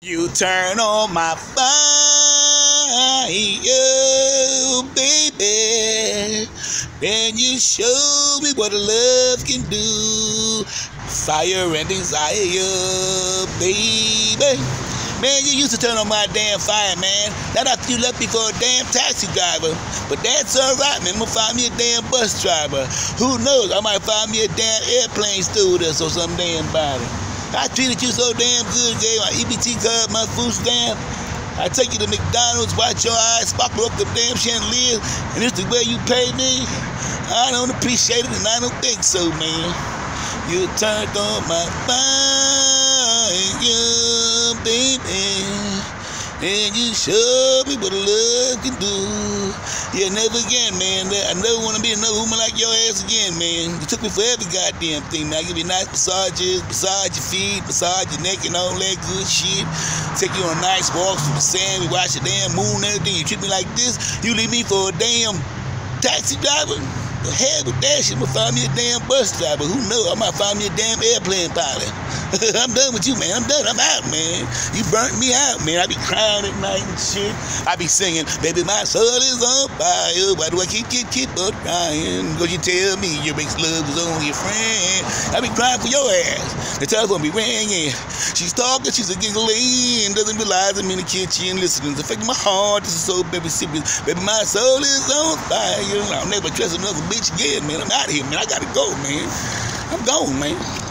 You turn on my fire, baby. Then you show me what love can do. Fire and desire, baby. Man, you used to turn on my damn fire, man. Not after you left me for a damn taxi driver. But that's alright, man. I'm gonna find me a damn bus driver. Who knows? I might find me a damn airplane stewardess or some damn body. I treated you so damn good, gave my EBT card, my food stamp. I take you to McDonald's, watch your eyes sparkle up the damn chandelier, and it's the way you pay me. I don't appreciate it, and I don't think so, man. You turned on my fire, baby, and you showed me what love can do. Yeah, never again, man. I never want to be another woman like your ass again, man. You took me for every goddamn thing, man. I give you nice massages, massage your feet, massage your neck and all that good shit. Take you on nice walks through the sand. We watch the damn moon and everything. You treat me like this, you leave me for a damn taxi driver? The hell with that shit. I'm gonna find me a damn bus driver. Who knows? I might find me a damn airplane pilot. I'm done with you, man. I'm done. I'm out, man. You burnt me out, man. I be crying at night and shit. I be singing, baby, my soul is on fire. Why do I keep on crying? Because you tell me your ex-love was only a friend. I be crying for your ass. The telephone be ringing. She's talking, she's a giggling. Doesn't realize I'm in the kitchen listening. It's affecting my heart. This is so baby serious. Baby, my soul is on fire. I'll never trust another bitch again, man. I'm out of here, man. I gotta go, man. I'm gone, man.